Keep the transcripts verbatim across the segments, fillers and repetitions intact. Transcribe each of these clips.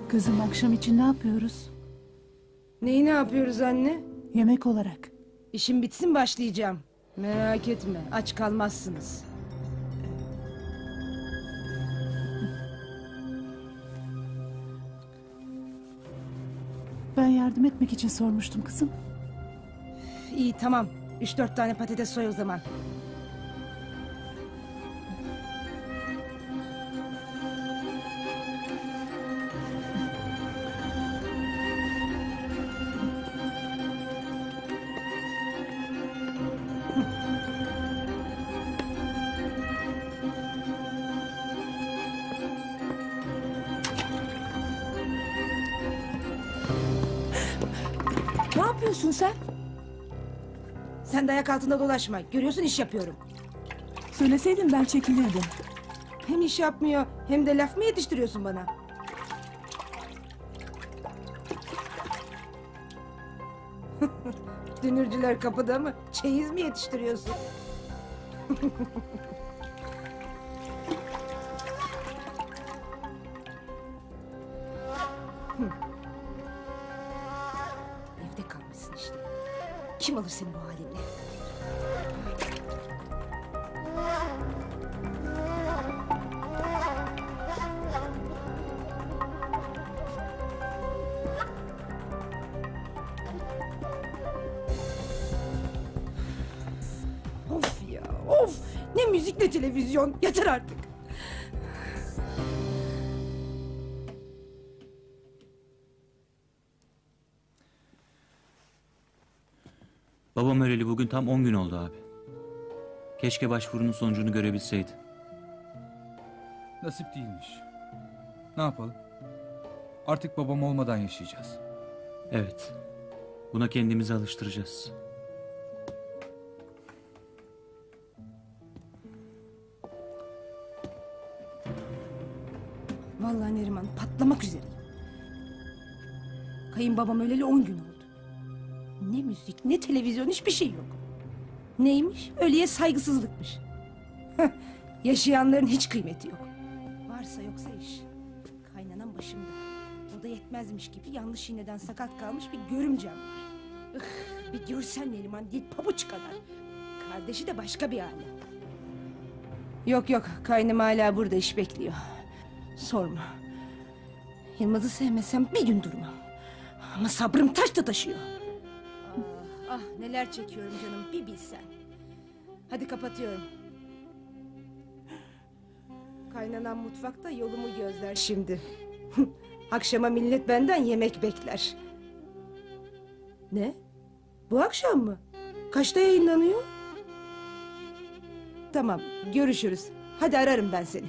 Kızım akşam için ne yapıyoruz? Neyi ne yapıyoruz anne? Yemek olarak. İşim bitsin başlayacağım. Merak etme, aç kalmazsınız. Ben yardım etmek için sormuştum kızım. İyi tamam. Üç dört tane patates soy o zaman. Ne yapıyorsun sen? Sen de ayak altında dolaşma. Görüyorsun iş yapıyorum. Söyleseydin ben çekilirdim. Hem iş yapmıyor hem de laf mı yetiştiriyorsun bana? Dünürcüler kapıda mı? Çeyiz mi yetiştiriyorsun? Evde kalmışsın işte. Kim alır seni bu halinle? Of ya, of! Ne müzik ne televizyon, yeter artık! Babam öleli bugün tam on gün oldu abi. Keşke başvurunun sonucunu görebilseydi. Nasip değilmiş. Ne yapalım? Artık babam olmadan yaşayacağız. Evet. Buna kendimizi alıştıracağız. Vallahi Neriman patlamak üzereyim. Kayınbabam öleli on gün oldu. Ne müzik ne televizyon hiçbir şey yok. Neymiş? Ölüye saygısızlıkmış. Heh, yaşayanların hiç kıymeti yok. Varsa yoksa iş. Kaynanan başımda. O da yetmezmiş gibi yanlış iğneden sakat kalmış bir görümcem var. Ih, bir görsen Neriman değil pabuç kadar. Kardeşi de başka bir aile. Yok yok kaynım hala burada iş bekliyor. Sorma. Yılmaz'ı sevmesem bir gün durmam. Ama sabrım taş da taşıyor. Ah, ah neler çekiyorum canım bir bilsen. Hadi kapatıyorum. Kaynanan mutfakta yolumu gözler şimdi. Akşama millet benden yemek bekler. Ne? Bu akşam mı? Kaçta yayınlanıyor? Tamam görüşürüz. Hadi ararım ben seni.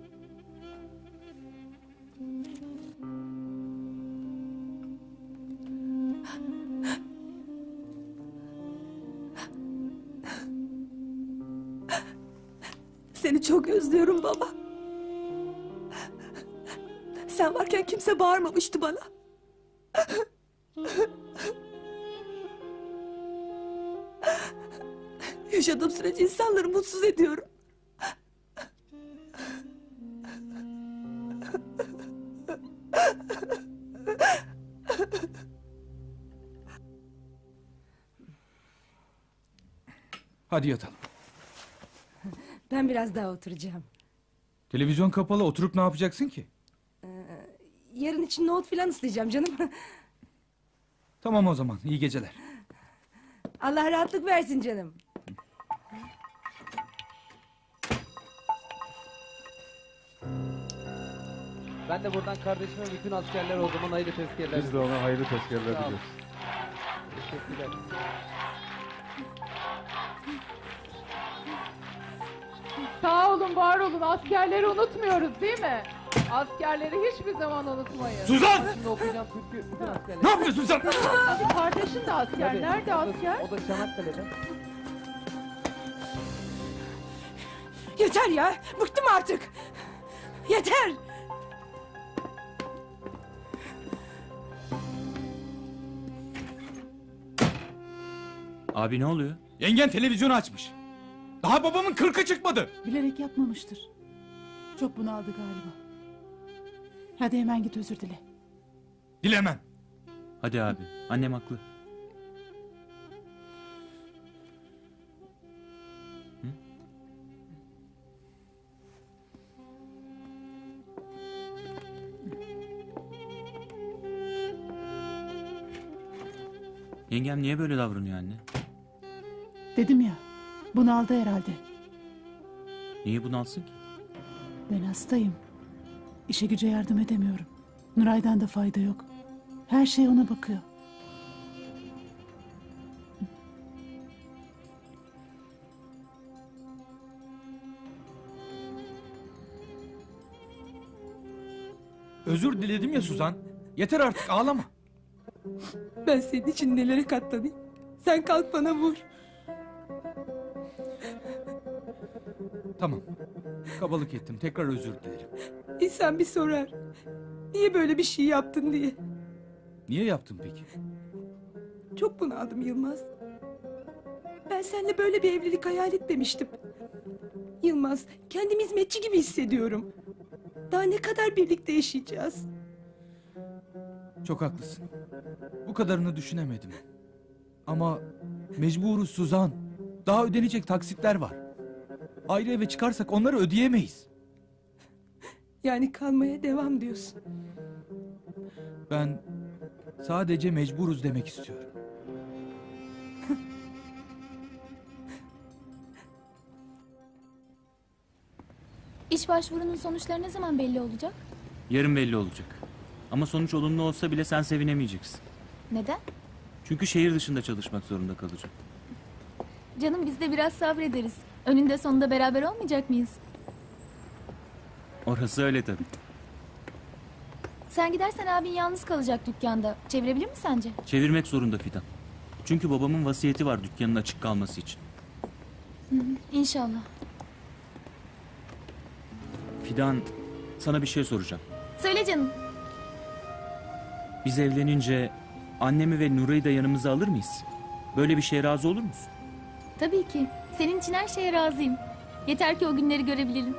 Seni çok özlüyorum baba. Sen varken kimse bağırmamıştı bana. Yaşadığım sürece insanları mutsuz ediyorum. Hadi yatalım. Ben biraz daha oturacağım. Televizyon kapalı, oturup ne yapacaksın ki? Yarın için nohut filan ıslayacağım canım. Tamam o zaman, iyi geceler. Allah rahatlık versin canım. Ben de buradan kardeşime bütün askerler o zaman hayırlı tezkereler. Biz de ona hayırlı tezkereler diliyoruz. Teşekkürler. Sağ olun, var olun. Askerleri unutmuyoruz değil mi? Askerleri hiçbir zaman unutmayın. Suzan! Şimdi okuyacağım çünkü bütün askerler. Ne yapıyorsun sen? Kardeşin de asker. Tabii, Nerede o da- asker? O da Çanakkale'de. Yeter ya! Bıktım artık! Yeter! Abi ne oluyor? Yengen televizyonu açmış. Daha babamın kırkı çıkmadı. Bilerek yapmamıştır. Çok bunaldı galiba. Hadi hemen git özür dile. Dilemem. Hadi abi, annem haklı. Hı? Yengem niye böyle davranıyor anne? Dedim ya, bunaldı herhalde. Niye bunalsın ki? Ben hastayım. İşe güce yardım edemiyorum. Nuray'dan da fayda yok. Her şey ona bakıyor. Özür diledim ya Suzan. Yeter artık, ağlama. Ben senin için nelere katlanayım. Sen kalk bana vur. Tamam. Kabalık ettim. Tekrar özür dilerim. İnsan bir sorar. Niye böyle bir şey yaptın diye. Niye yaptın peki? Çok bunaldım Yılmaz. Ben seninle böyle bir evlilik hayal etmemiştim. Yılmaz, kendimi hizmetçi gibi hissediyorum. Daha ne kadar birlikte yaşayacağız? Çok haklısın. Bu kadarını düşünemedim. Ama mecburuz Suzan. Daha ödenecek taksitler var. Ayrı eve çıkarsak onları ödeyemeyiz. Yani kalmaya devam diyorsun. Ben sadece mecburuz demek istiyorum. İş başvurunun sonuçları ne zaman belli olacak? Yarın belli olacak. Ama sonuç olumlu olsa bile sen sevinemeyeceksin. Neden? Çünkü şehir dışında çalışmak zorunda kalacak. Canım biz de biraz sabrederiz. Önünde sonunda beraber olmayacak mıyız? Orası öyle tabii. Sen gidersen abin yalnız kalacak dükkanda. Çevirebilir mi sence? Çevirmek zorunda Fidan. Çünkü babamın vasiyeti var dükkanın açık kalması için. İnşallah. Fidan, sana bir şey soracağım. Söyle canım. Biz evlenince annemi ve Nuray'ı da yanımıza alır mıyız? Böyle bir şeye razı olur musun? Tabii ki. Senin için her şeye razıyım. Yeter ki o günleri görebilelim.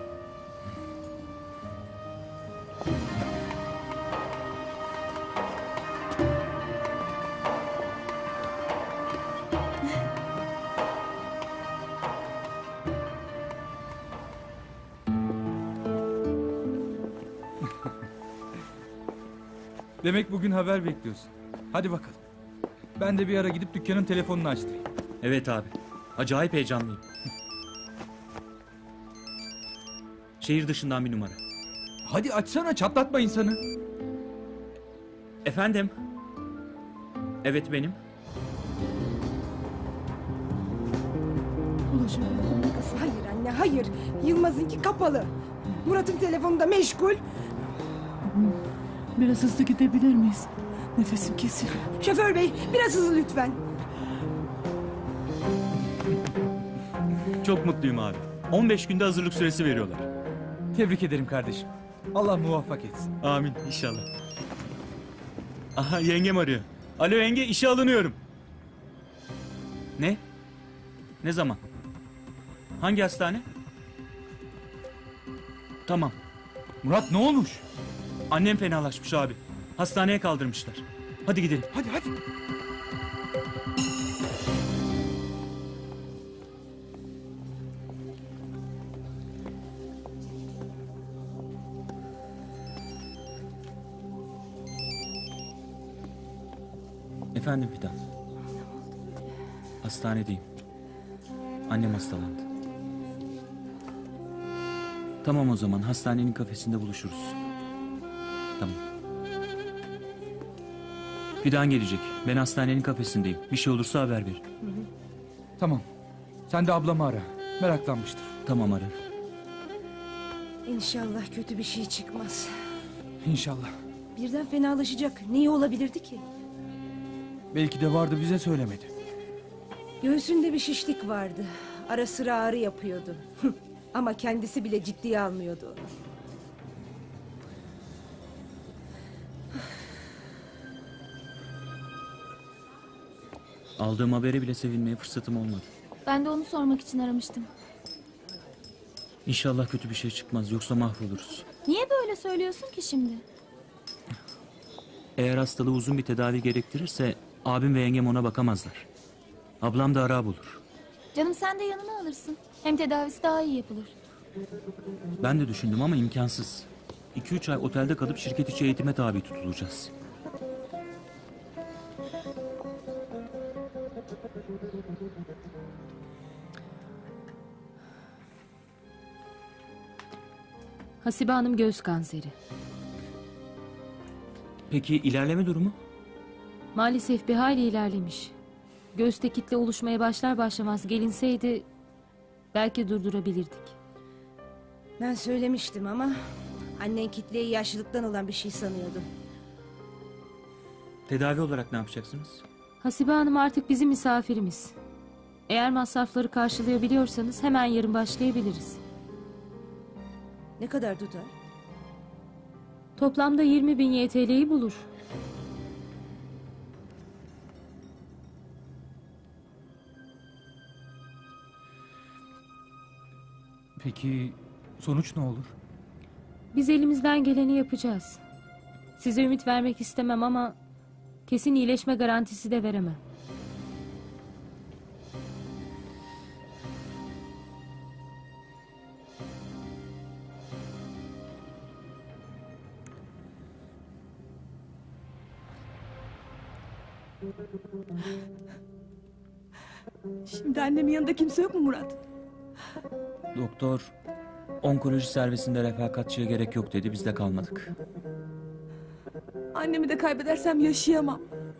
Demek bugün haber bekliyorsun. Hadi bakalım. Ben de bir ara gidip dükkanın telefonunu açtırayım. Evet abi. Acayip heyecanlıyım. Şehir dışından bir numara. Hadi açsana, çatlatma insanı. Efendim? Evet benim. Ulaşabildim mi kızım? Hayır anne hayır. Yılmaz'ınki kapalı. Murat'ın telefonu da meşgul. Biraz hızlı gidebilir miyiz? Nefesim kesiliyor. Şoför bey biraz hızlı lütfen. Çok mutluyum abi. on beş günde hazırlık süresi veriyorlar. Tebrik ederim kardeşim. Allah muvaffak etsin. Amin inşallah. Aha yengem arıyor. Alo yenge işe alınıyorum. Ne? Ne zaman? Hangi hastane? Tamam. Murat ne olmuş? Annem fenalaşmış abi. Hastaneye kaldırmışlar. Hadi gidelim. Hadi hadi. Efendim Fidan. Hastanedeyim. Annem hastalandı. Tamam o zaman hastanenin kafesinde buluşuruz. Tamam. Fidan gelecek. Ben hastanenin kafesindeyim. Bir şey olursa haber ver. Tamam. Sen de ablamı ara. Meraklanmıştır. Tamam ararım. İnşallah kötü bir şey çıkmaz. İnşallah. Birden fenalaşacak. Neyi olabilirdi ki? Belki de vardı, bize söylemedi. Göğsünde bir şişlik vardı. Ara sıra ağrı yapıyordu. Ama kendisi bile ciddiye almıyordu onu. Aldığım habere bile sevinmeye fırsatım olmadı. Ben de onu sormak için aramıştım. İnşallah kötü bir şey çıkmaz yoksa mahvoluruz. Niye böyle söylüyorsun ki şimdi? Eğer hastalığı uzun bir tedavi gerektirirse abim ve yengem ona bakamazlar. Ablam da ara bulur. Canım sen de yanına alırsın. Hem tedavisi daha iyi yapılır. Ben de düşündüm ama imkansız. iki üç ay otelde kalıp şirket içi eğitime tabi tutulacağız. Hasibe Hanım göğüs kanseri. Peki ilerleme durumu? Maalesef bir hayli ilerlemiş. Göğüste kitle oluşmaya başlar başlamaz gelinseydi belki durdurabilirdik. Ben söylemiştim ama annen kitleyi yaşlılıktan olan bir şey sanıyordu. Tedavi olarak ne yapacaksınız? Hasibe Hanım artık bizim misafirimiz. Eğer masrafları karşılayabiliyorsanız hemen yarın başlayabiliriz. Ne kadar tutar? Toplamda yirmi bin Y T L'yi bulur. Peki sonuç ne olur? Biz elimizden geleni yapacağız. Size ümit vermek istemem ama kesin iyileşme garantisi de veremem. Şimdi annemin yanında kimse yok mu Murat? Doktor onkoloji servisinde refakatçiye gerek yok dedi, biz de kalmadık. Annemi de kaybedersem yaşayamam.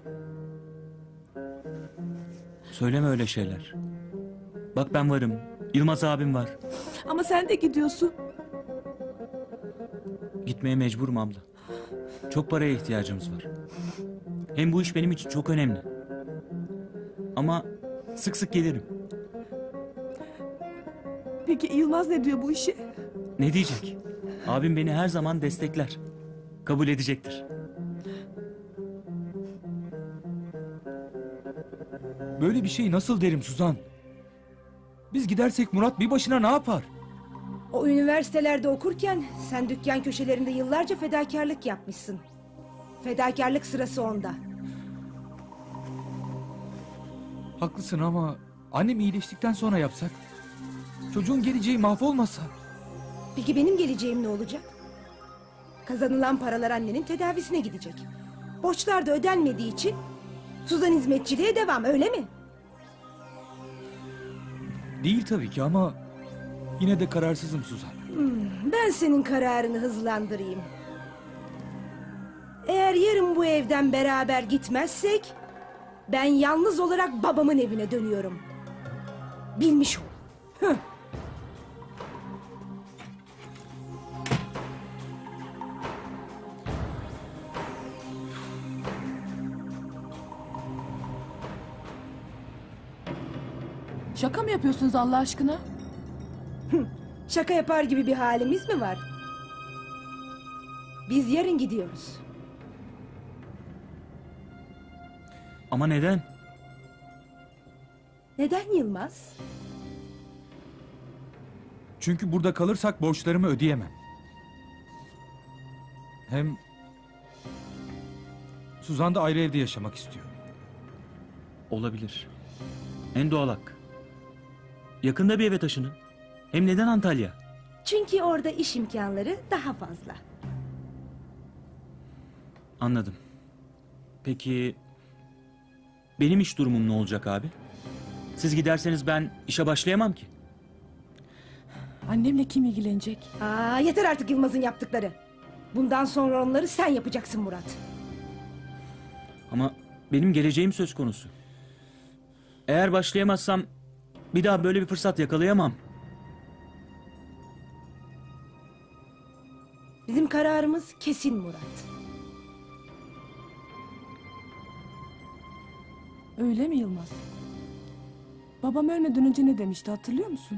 Söyleme öyle şeyler. Bak ben varım. Yılmaz abim var. Ama sen de gidiyorsun. Gitmeye mecburum abla. Çok paraya ihtiyacımız var. Hem bu iş benim için çok önemli. Ama sık sık gelirim. Peki Yılmaz ne diyor bu işe? Ne diyecek? Abim beni her zaman destekler. Kabul edecektir. Böyle bir şey nasıl derim Suzan? Biz gidersek Murat bir başına ne yapar? O üniversitelerde okurken sen dükkan köşelerinde yıllarca fedakarlık yapmışsın. Fedakarlık sırası onda. Haklısın ama annem iyileştikten sonra yapsak? Çocuğun geleceği mahvolmasa? Peki benim geleceğim ne olacak? Kazanılan paralar annenin tedavisine gidecek. Borçlar da ödenmediği için Suzan hizmetçiliğe devam, öyle mi? Değil tabii ki ama yine de kararsızım Suzan. Ben senin kararını hızlandırayım. Eğer yarın bu evden beraber gitmezsek ben yalnız olarak babamın evine dönüyorum. Bilmiş ol. Hıh. Şaka mı yapıyorsunuz Allah aşkına? Şaka yapar gibi bir halimiz mi var? Biz yarın gidiyoruz. Ama neden? Neden Yılmaz? Çünkü burada kalırsak borçlarımı ödeyemem. Hem Suzan da ayrı evde yaşamak istiyor. Olabilir. En doğal hak. Yakında bir eve taşının. Hem neden Antalya? Çünkü orada iş imkanları daha fazla. Anladım. Peki benim iş durumum ne olacak abi? Siz giderseniz ben işe başlayamam ki. Annemle kim ilgilenecek? Aa, yeter artık Yılmaz'ın yaptıkları. Bundan sonra onları sen yapacaksın Murat. Ama benim geleceğim söz konusu. Eğer başlayamazsam bir daha böyle bir fırsat yakalayamam. Bizim kararımız kesin Murat. Öyle mi Yılmaz? Babam ölmeden önce ne demişti hatırlıyor musun?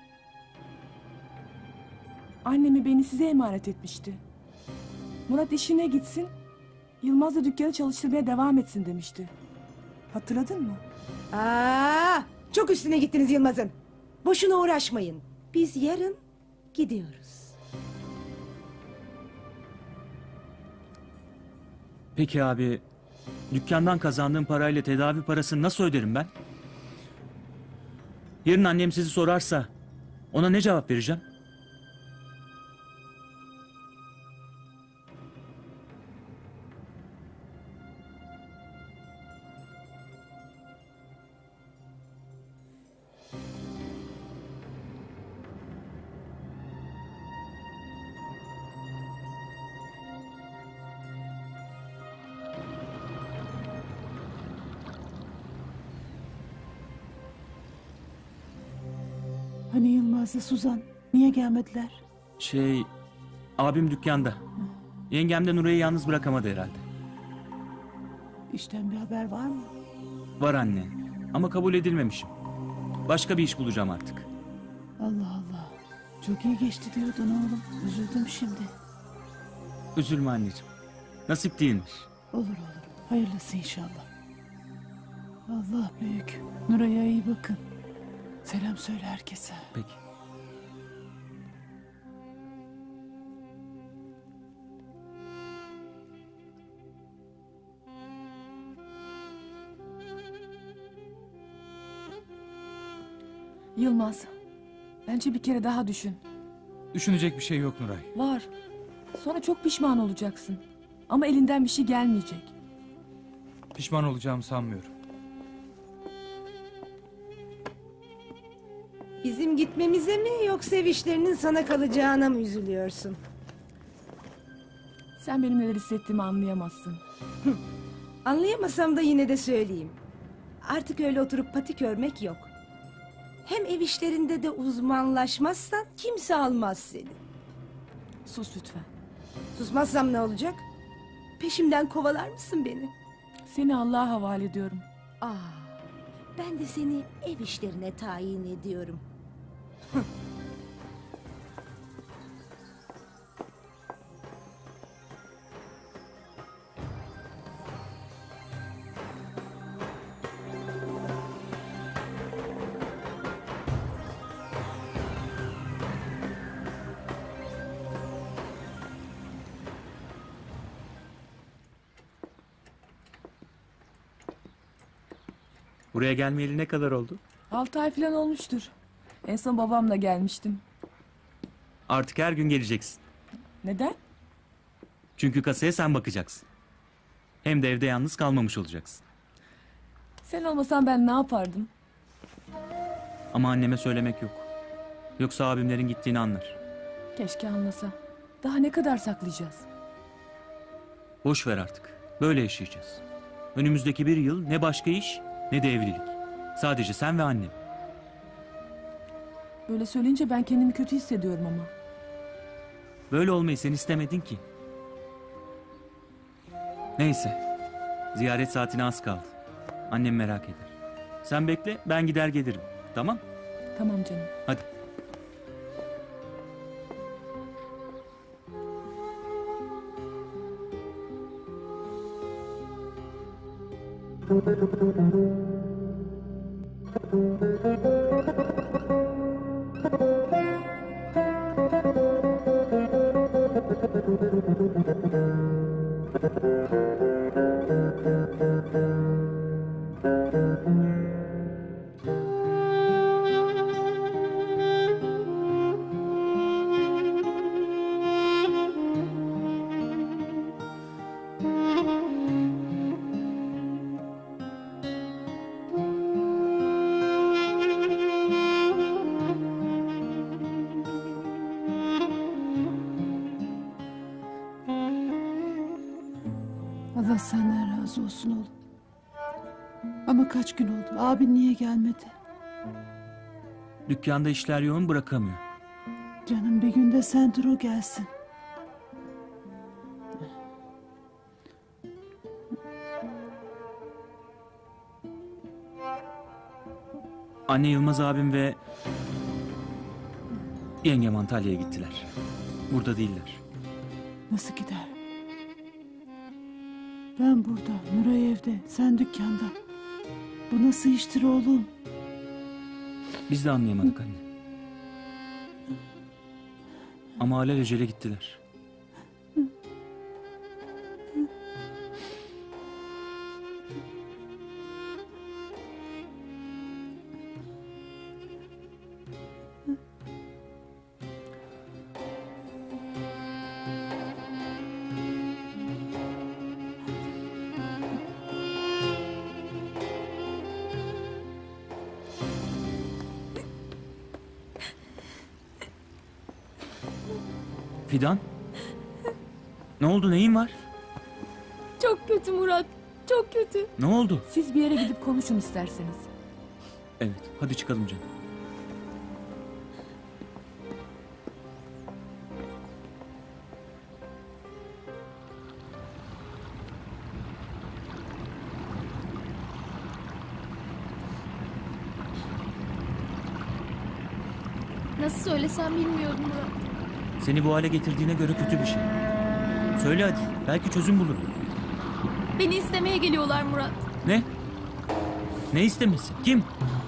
Annemi beni size emanet etmişti. Murat işine gitsin, Yılmaz da dükkanı çalıştırmaya devam etsin demişti. Hatırladın mı? Aa, çok üstüne gittiniz Yılmaz'ın. Boşuna uğraşmayın. Biz yarın gidiyoruz. Peki abi, dükkandan kazandığım parayla tedavi parasını nasıl öderim ben? Yarın annem sizi sorarsa ona ne cevap vereceğim? Hani Yılmaz'la Suzan niye gelmediler? Şey, abim dükkanda. Yengem de Nuray'ı yalnız bırakamadı herhalde. İşten bir haber var mı? Var anne ama kabul edilmemişim. Başka bir iş bulacağım artık. Allah Allah. Çok iyi geçti diyordun oğlum. Üzüldüm şimdi. Üzülme anneciğim. Nasip değilmiş. Olur olur. Hayırlısı inşallah. Allah büyük. Nuray'a iyi bakın. Selam söyle herkese. Peki. Yılmaz, bence bir kere daha düşün. Düşünecek bir şey yok Nuray. Var. Sonra çok pişman olacaksın. Ama elinden bir şey gelmeyecek. Pişman olacağımı sanmıyorum. Bizim gitmemize mi yoksa ev işlerinin sana kalacağına mı üzülüyorsun? Sen benim neler hissettiğimi anlayamazsın. Anlayamasam da yine de söyleyeyim. Artık öyle oturup patik örmek yok. Hem ev işlerinde de uzmanlaşmazsan kimse almaz seni. Sus lütfen. Susmazsam ne olacak? Peşimden kovalar mısın beni? Seni Allah'a havale ediyorum. Aa, ben de seni ev işlerine tayin ediyorum. Buraya gelmeyeli ne kadar oldu? Altı ay falan olmuştur. En son babamla gelmiştim. Artık her gün geleceksin. Neden? Çünkü kasaya sen bakacaksın. Hem de evde yalnız kalmamış olacaksın. Sen olmasan ben ne yapardım? Ama anneme söylemek yok. Yoksa abimlerin gittiğini anlar. Keşke anlasa. Daha ne kadar saklayacağız? Boş ver artık. Böyle yaşayacağız. Önümüzdeki bir yıl ne başka iş ne de evlilik. Sadece sen ve annem. Böyle söyleyince ben kendimi kötü hissediyorum ama. Böyle olmayı sen istemedin ki. Neyse. Ziyaret saatine az kaldı. Annem merak eder. Sen bekle, ben gider gelirim. Tamam? Tamam canım. Hadi. Allah senden razı olsun oğlum. Ama kaç gün oldu? Abin niye gelmedi? Dükkanda işler yoğun, bırakamıyor. Canım bir günde sen dur o gelsin. Anne, Yılmaz abim ve yengem Antalya'ya gittiler. Burada değiller. Nasıl gider? Ben burada, Nuray evde, sen dükkanda. Bu nasıl iştir oğlum? Biz de anlayamadık anne. Ama alelacele gittiler. Fidan? Ne oldu, neyin var? Çok kötü Murat. Çok kötü. Ne oldu? Siz bir yere gidip konuşun isterseniz. Evet, hadi çıkalım canım. Nasıl söylesem bilmiyorum Murat. Seni bu hale getirdiğine göre kötü bir şey. Söyle hadi, belki çözüm bulurum. Beni istemeye geliyorlar Murat. Ne? Ne istemesi? Kim?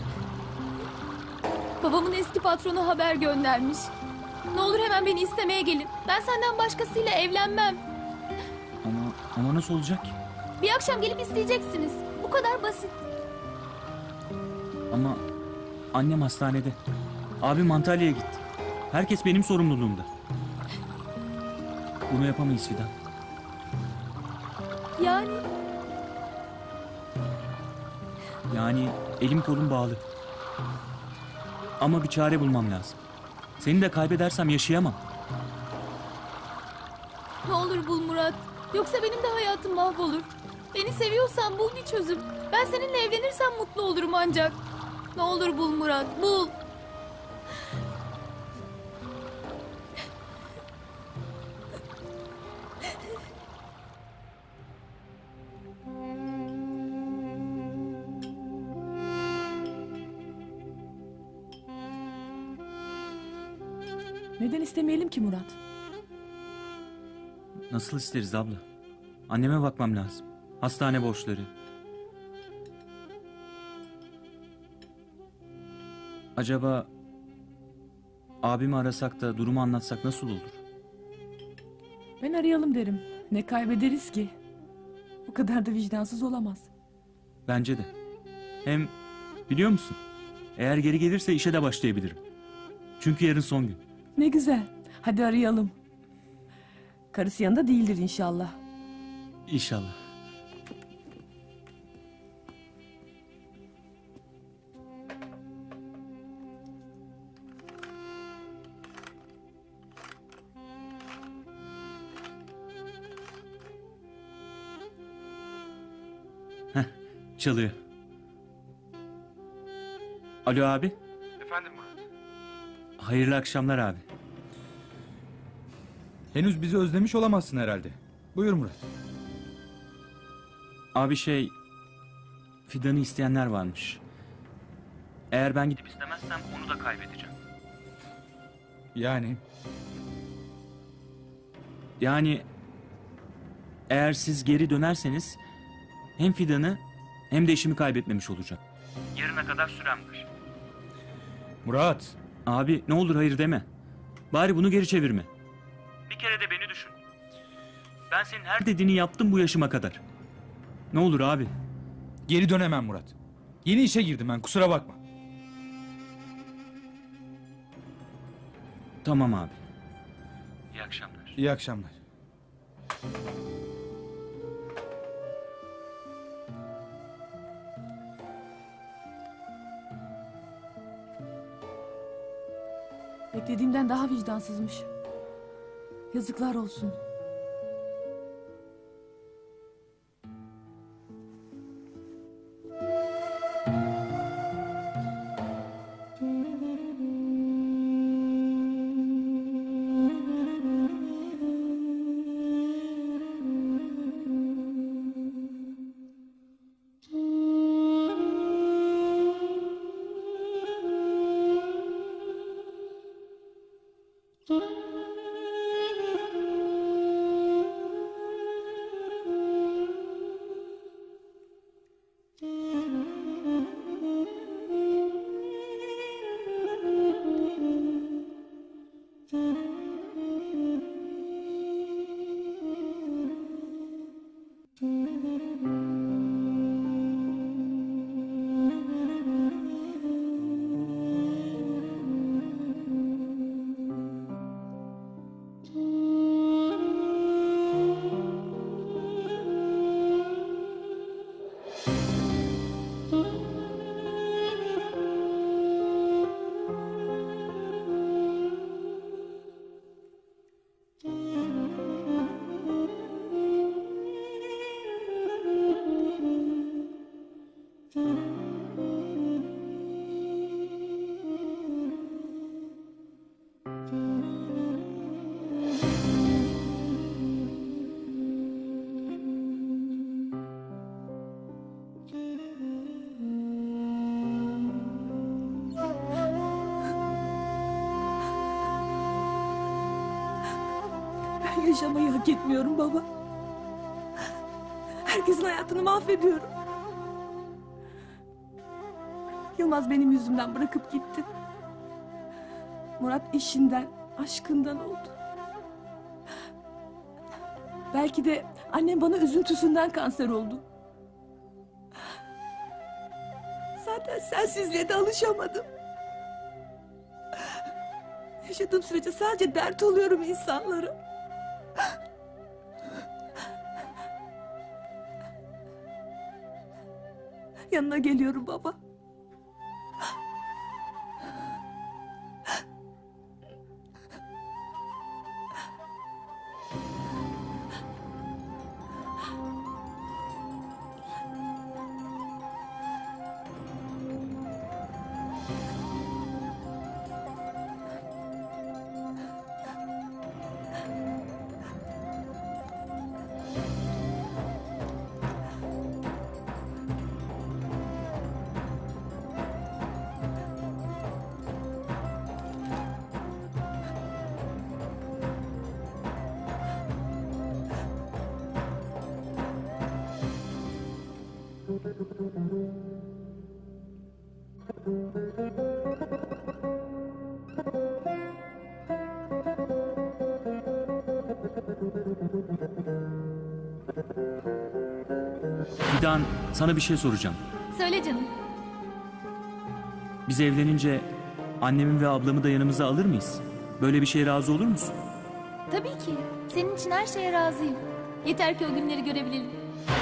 Babamın eski patronu haber göndermiş. Ne olur hemen beni istemeye gelin. Ben senden başkasıyla evlenmem. Ama, ama nasıl olacak ki? Bir akşam gelip isteyeceksiniz. Bu kadar basit. Ama annem hastanede. Abim Antalya'ya gitti. Herkes benim sorumluluğumda. Bunu yapamayız Fidan. Yani Yani elim kolum bağlı. Ama bir çare bulmam lazım. Seni de kaybedersem yaşayamam. ne olur bul Murat. Yoksa benim de hayatım mahvolur. Beni seviyorsan bul bir çözüm. Ben seninle evlenirsem mutlu olurum ancak. Ne olur bul Murat, bul. Neden istemeyelim ki Murat? Nasıl isteriz abla? Anneme bakmam lazım. Hastane borçları. Acaba abimi arasak da durumu anlatsak nasıl olur? Ben arayalım derim. Ne kaybederiz ki? O kadar da vicdansız olamaz. Bence de. Hem biliyor musun? Eğer geri gelirse işe de başlayabilirim. Çünkü yarın son gün. Ne güzel. Hadi arayalım. Karısı yanında değildir inşallah. İnşallah. Heh, çalıyor. Alo abi. Efendim Murat. Hayırlı akşamlar abi. Henüz bizi özlemiş olamazsın herhalde. Buyur Murat. Abi şey... Fidan'ı isteyenler varmış. Eğer ben gidip istemezsem onu da kaybedeceğim. Yani Yani... Eğer siz geri dönerseniz... Hem Fidan'ı hem de eşimi kaybetmemiş olacağım. Yarına kadar sürem var. Murat. Abi ne olur hayır deme. Bari bunu geri çevirme. Bir kere de beni düşün. Ben senin her dediğini yaptım bu yaşıma kadar. Ne olur abi. Geri dönemem Murat. Yeni işe girdim ben, kusura bakma. Tamam abi. İyi akşamlar. İyi akşamlar. Beklediğimden daha vicdansızmış. Yazıklar olsun. Ben yaşamayı hak etmiyorum baba. Herkesin hayatını mahvediyorum. Yılmaz benim yüzümden bırakıp gitti. Murat işinden, aşkından oldu. Belki de annem bana üzüntüsünden kanser oldu. Zaten sensizliğe de alışamadım. Yaşadığım sürece sadece dert oluyorum insanlara. Yanına geliyorum baba. Fidan, sana bir şey soracağım. Söyle canım. Biz evlenince annemi ve ablamı da yanımıza alır mıyız? Böyle bir şeye razı olur musun? Tabii ki. Senin için her şeye razıyım. Yeter ki o günleri görebilelim.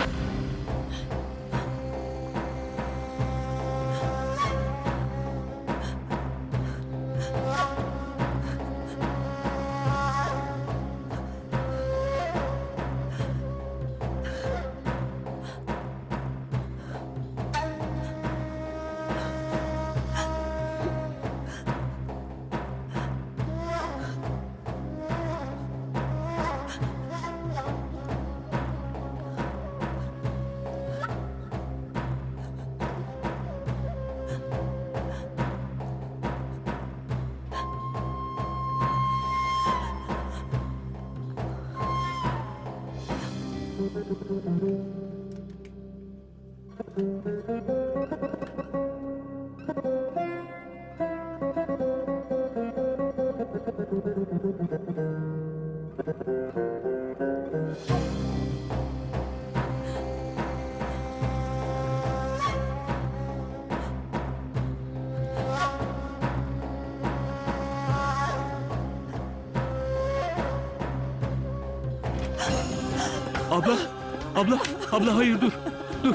Abla, abla, abla hayır dur, dur.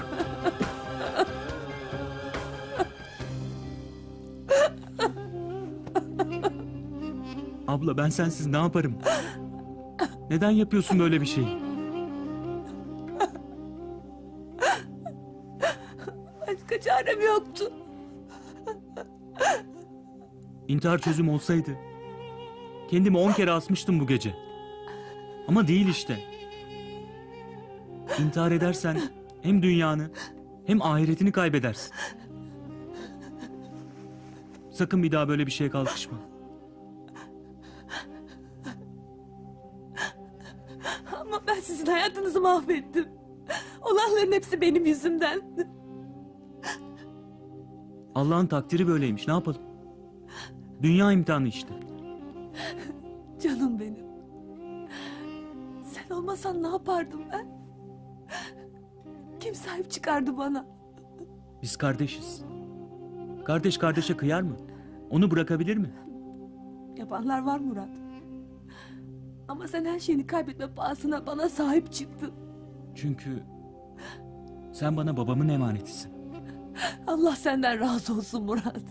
Abla ben sensiz ne yaparım? Neden yapıyorsun böyle bir şey? Başka çarem yoktu. İntihar çözüm olsaydı kendimi on kere asmıştım bu gece. Ama değil işte. İntihar edersen hem dünyanı hem ahiretini kaybedersin. Sakın bir daha böyle bir şeye kalkışma. Ama ben sizin hayatınızı mahvettim. Olanların hepsi benim yüzümden. Allah'ın takdiri böyleymiş, ne yapalım? Dünya imtihanı işte. Canım benim. Sen olmasan ne yapardım ben? Kim sahip çıkardı bana? Biz kardeşiz. Kardeş kardeşe kıyar mı? Onu bırakabilir mi? Yapanlar var Murat. Ama sen her şeyini kaybetme pahasına bana sahip çıktın. Çünkü sen bana babamın emanetisin. Allah senden razı olsun Murat.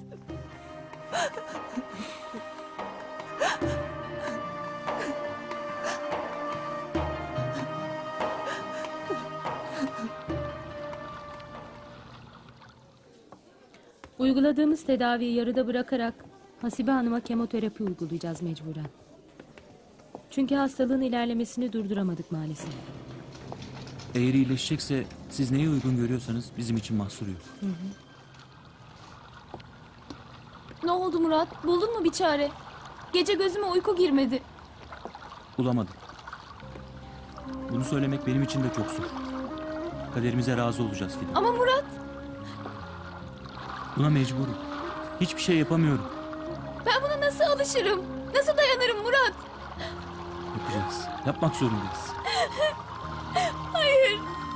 Uyguladığımız tedaviyi yarıda bırakarak Hasibe Hanım'a kemoterapi uygulayacağız mecburen. Çünkü hastalığın ilerlemesini durduramadık maalesef. Eğer iyileşecekse siz neyi uygun görüyorsanız bizim için mahsur yok. Hı hı. Ne oldu Murat? Buldun mu bir çare? Gece gözüme uyku girmedi. Bulamadım. Bunu söylemek benim için de çok zor. Kaderimize razı olacağız Fidan. Ama Murat, Buna mecburum. Hiçbir şey yapamıyorum. ben buna nasıl alışırım? Nasıl dayanırım Murat? Yapacağız. Yapmak zorundayız. Hayır.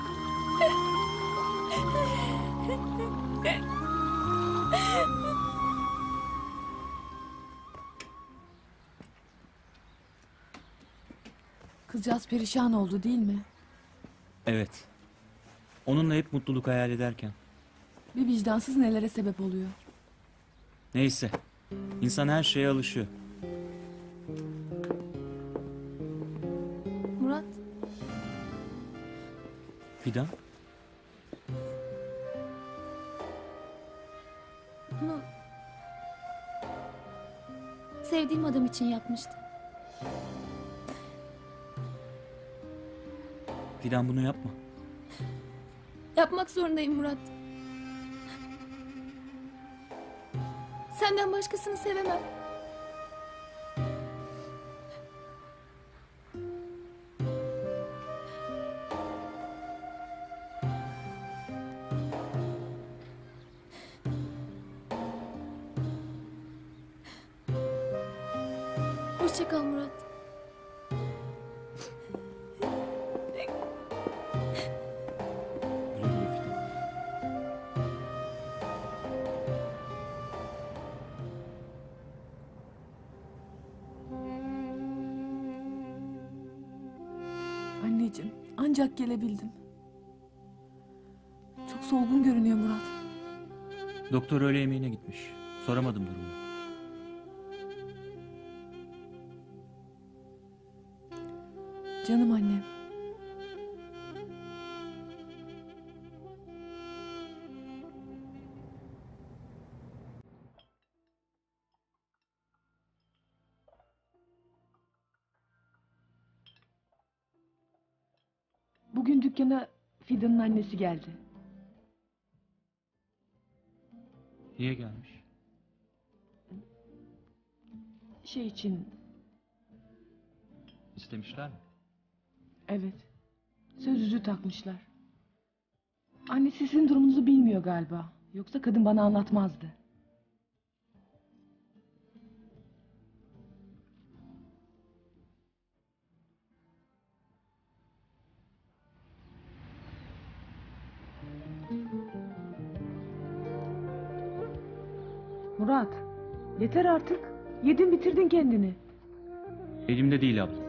Kızcağız perişan oldu değil mi? Evet. Onunla hep mutluluk hayal ederken. Bir vicdansız nelere sebep oluyor. Neyse. İnsan her şeye alışıyor. Murat, Fidan. bunu sevdiğim adam için yapmıştım. Fidan bunu yapma. Yapmak zorundayım Murat. Senden başkasını sevemem. Hoşça kal Murat. Güle güle Fidan. Anneciğim, ancak gelebildim. Çok solgun görünüyor Murat. Doktor öğle yemeğine gitmiş. Soramadım durumunu. Canım annem. Bugün dükkana Fidan'ın annesi geldi. Niye gelmiş? Şey için, İstemişler mi? evet. Söz yüzüğü takmışlar. Annesi sizin durumunuzu bilmiyor galiba. Yoksa kadın bana anlatmazdı. Murat, yeter artık. Yedin bitirdin kendini. Elimde değil abla.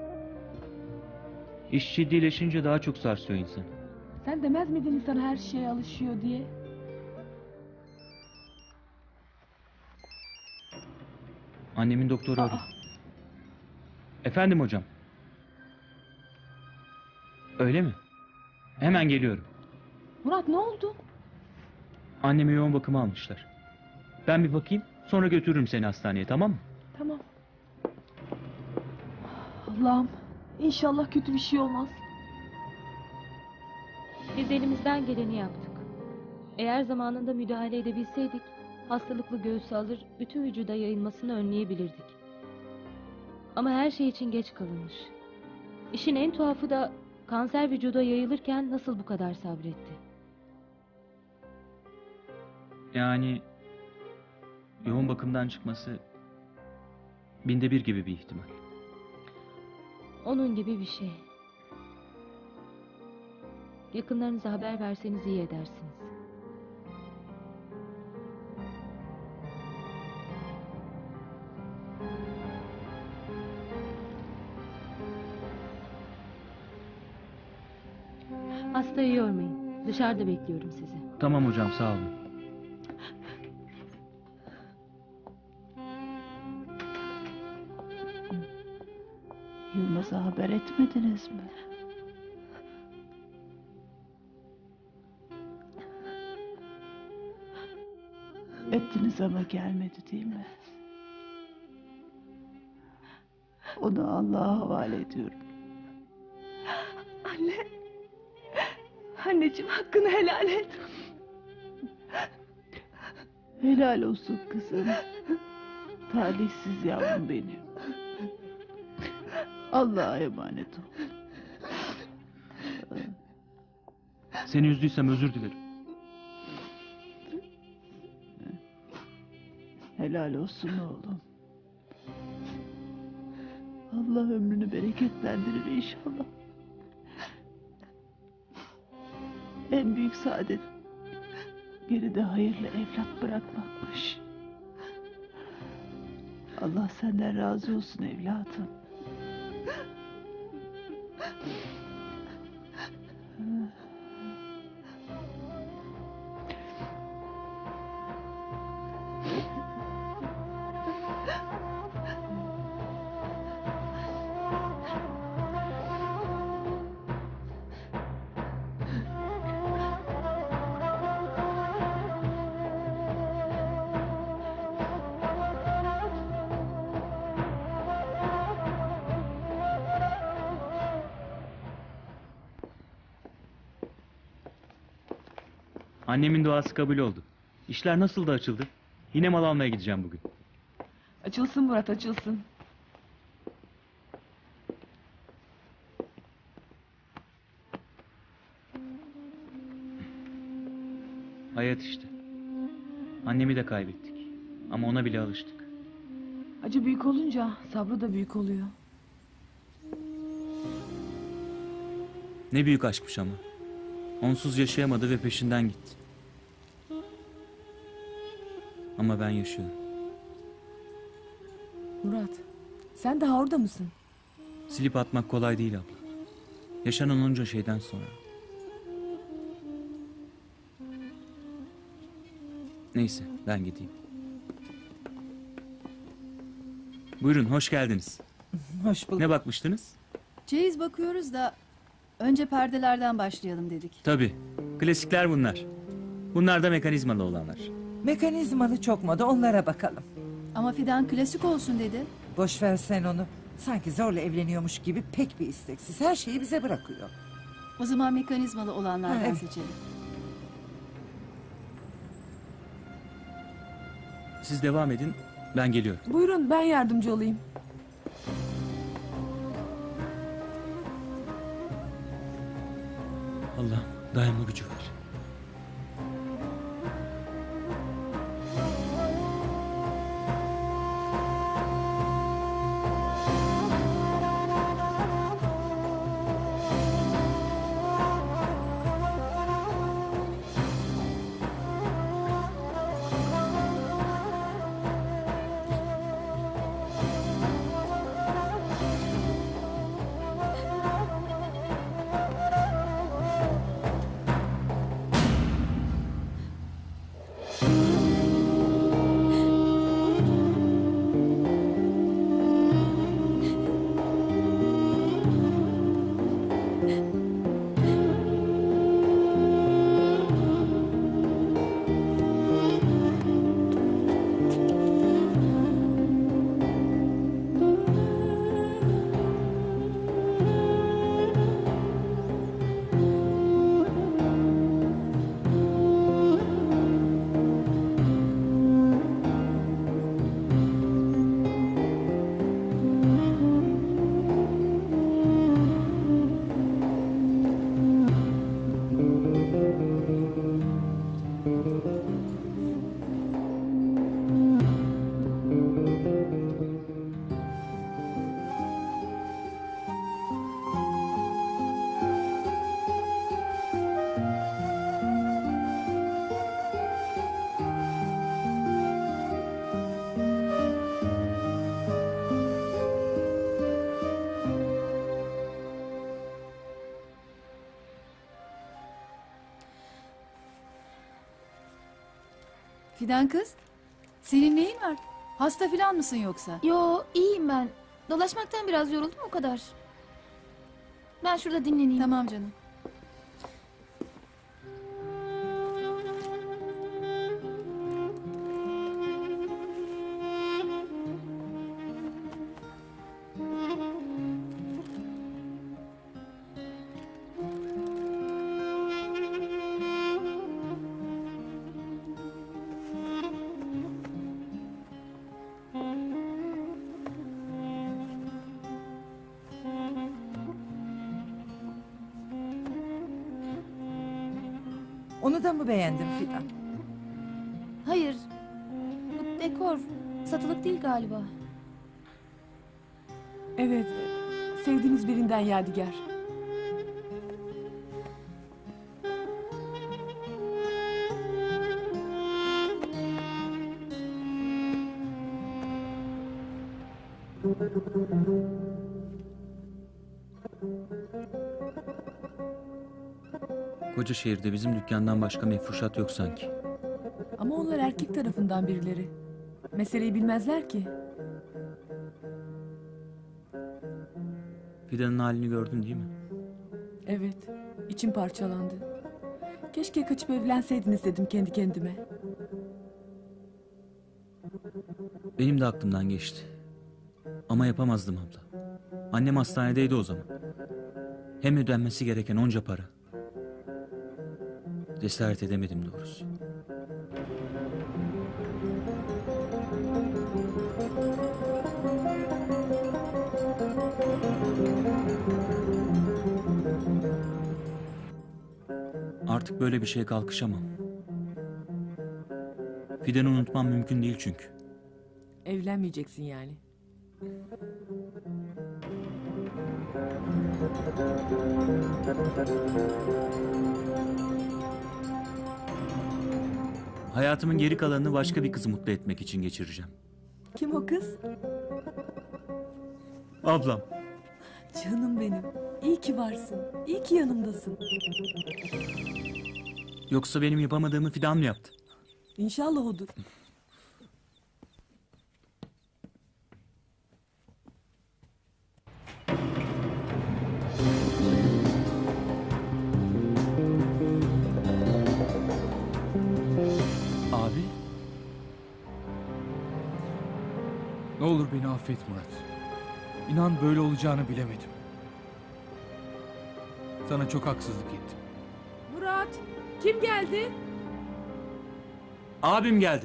İş ciddileşince daha çok sarsıyor insan. Sen demez miydin insan her şeye alışıyor diye? Annemin doktoru Aa. aradı. Efendim hocam. Öyle mi? Hemen geliyorum. Murat ne oldu? Annemi yoğun bakıma almışlar. Ben bir bakayım, sonra götürürüm seni hastaneye, tamam mı? Tamam. Allah'ım inşallah kötü bir şey olmaz. Biz elimizden geleni yaptık. Eğer zamanında müdahale edebilseydik, hastalıklı göğsü alır, bütün vücuda yayılmasını önleyebilirdik. Ama her şey için geç kalınmış. İşin en tuhafı da kanser vücuda yayılırken nasıl bu kadar sabretti? Yani yoğun bakımdan çıkması binde bir gibi bir ihtimal. Onun gibi bir şey. Yakınlarınıza haber verseniz iyi edersiniz. Hastayı yormayın. Dışarıda bekliyorum sizi. Tamam hocam, sağ olun. Yılmaz'a haber etmediniz mi? Ettiniz ama gelmedi değil mi? Onu Allah'a havale ediyorum. Anne. Anneciğim hakkını helal et. Helal olsun kızım. Talihsiz yavrum benim. Allah'a emanet ol. Seni üzdüysem özür dilerim. Helal olsun oğlum. Allah ömrünü bereketlendirir inşallah. En büyük saadet geride hayırlı evlat bırakmakmış. Allah senden razı olsun evladım. Annemin duası kabul oldu. İşler nasıl da açıldı? Yine mal almaya gideceğim bugün. Açılsın Murat, açılsın. Hayat işte. Annemi de kaybettik. Ama ona bile alıştık. Acı büyük olunca sabrı da büyük oluyor. Ne büyük aşkmış ama. Onsuz yaşayamadı ve peşinden gitti. Ama ben yaşıyorum. Murat, sen daha orada mısın? Silip atmak kolay değil abla. Yaşanan onca şeyden sonra. Neyse ben gideyim. Buyurun hoş geldiniz. Hoş bulduk. Ne bakmıştınız? Çeyiz bakıyoruz da önce perdelerden başlayalım dedik. Tabii. Klasikler bunlar. Bunlar da mekanizmalı olanlar. Mekanizmalı çok moda, onlara bakalım. Ama Fidan klasik olsun dedi. Boş ver sen onu. Sanki zorla evleniyormuş gibi pek bir isteksiz. Her şeyi bize bırakıyor. O zaman mekanizmalı olanlardan Ha, evet. seçelim. Siz devam edin. Ben geliyorum. Buyurun, ben yardımcı olayım. Allah'ım dayanma gücü ver. Fidan kız, senin neyin var? Hasta filan mısın yoksa? Yo, iyiyim ben. Dolaşmaktan biraz yoruldum o kadar. Ben şurada dinleneyim. Tamam canım. Onu da mı beğendin Fidan? Hayır. Bu dekor. Satılık değil galiba. Evet, sevdiğiniz birinden yadigar. Koca şehirde bizim dükkandan başka mefruşat yok sanki. Ama onlar erkek tarafından birileri. Meseleyi bilmezler ki. Fidan'ın halini gördün değil mi? Evet, içim parçalandı. Keşke kaçıp evlenseydiniz dedim kendi kendime. Benim de aklımdan geçti. Ama yapamazdım abla. Annem hastanedeydi o zaman. Hem ödenmesi gereken onca para. Cesaret edemedim doğrusu. Artık böyle bir şeye kalkışamam. Fidan'ı unutmam mümkün değil çünkü. Evlenmeyeceksin yani. Hayatımın geri kalanını başka bir kızı mutlu etmek için geçireceğim. Kim o kız? Ablam. Canım benim. İyi ki varsın. İyi ki yanımdasın. Yoksa benim yapamadığımı Fidan mı yaptı? İnşallah odur. Abi. Ne olur beni affet Murat. İnan böyle olacağını bilemedim. Sana çok haksızlık ettim. Murat, kim geldi? Abim geldi.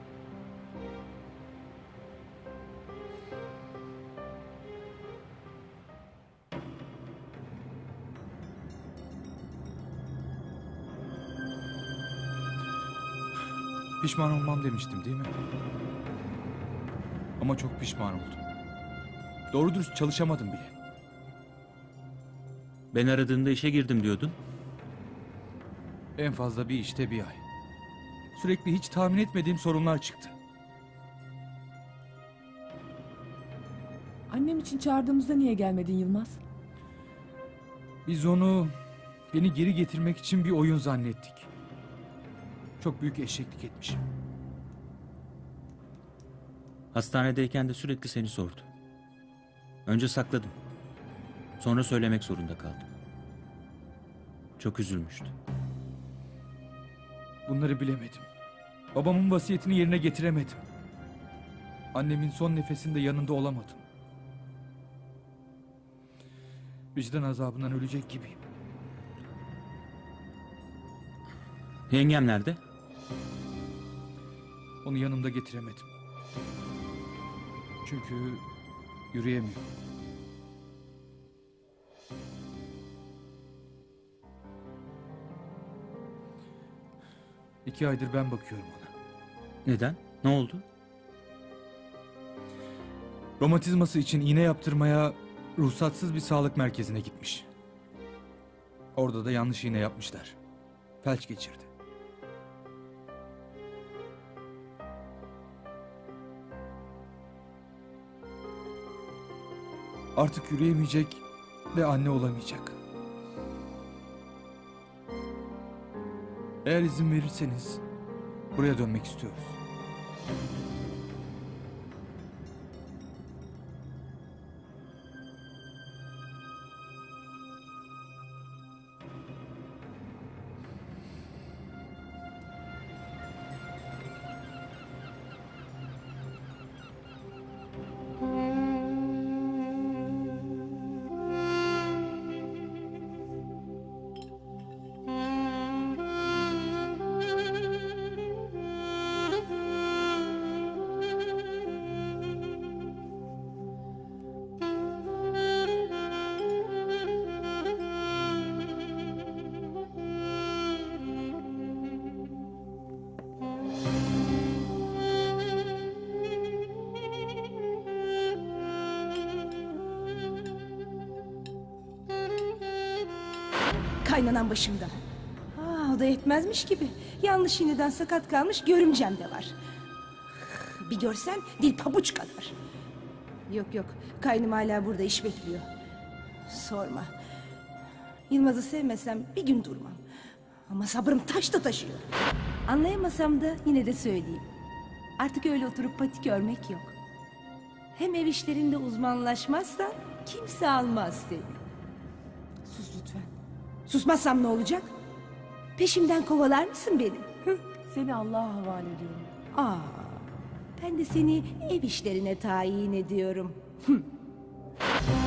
Pişman olmam demiştim değil mi? Ama çok pişman oldum. Doğru dürüst çalışamadım bile. Ben aradığında işe girdim diyordun. En fazla bir işte bir ay. Sürekli hiç tahmin etmediğim sorunlar çıktı. Annem için çağırdığımızda niye gelmedin Yılmaz? Biz onu beni geri getirmek için bir oyun zannettik. Çok büyük eşeklik etmişim. Hastanedeyken de sürekli seni sordu. Önce sakladım. Sonra söylemek zorunda kaldım. Çok üzülmüştü. Bunları bilemedim. Babamın vasiyetini yerine getiremedim. Annemin son nefesinde yanında olamadım. Vicdan azabından ölecek gibiyim. Yengem nerede? Onu yanımda getiremedim. Çünkü yürüyemiyor. İki aydır ben bakıyorum ona. Neden? Ne oldu? Romatizması için iğne yaptırmaya ruhsatsız bir sağlık merkezine gitmiş. Orada da yanlış iğne yapmışlar. Felç geçirdi. Artık yürüyemeyecek ve anne olamayacak. Eğer izin verirseniz buraya dönmek istiyoruz. kaynanan başımda. Ha, o da yetmezmiş gibi. Yanlış iğneden sakat kalmış görümcem de var. Bir görsen dil pabuç kadar. Yok yok, kaynım hala burada iş bekliyor. Sorma. Yılmaz'ı sevmesem bir gün durmam. Ama sabrım taş da taşıyor. Anlayamasam da yine de söyleyeyim. Artık öyle oturup patik örmek yok. Hem ev işlerinde uzmanlaşmazsan kimse almaz seni. Sus lütfen. Susmazsam ne olacak? Peşimden kovalar mısın beni? Hı? Seni Allah'a havale ediyorum. Aa, ben de seni ev işlerine tayin ediyorum. Hı.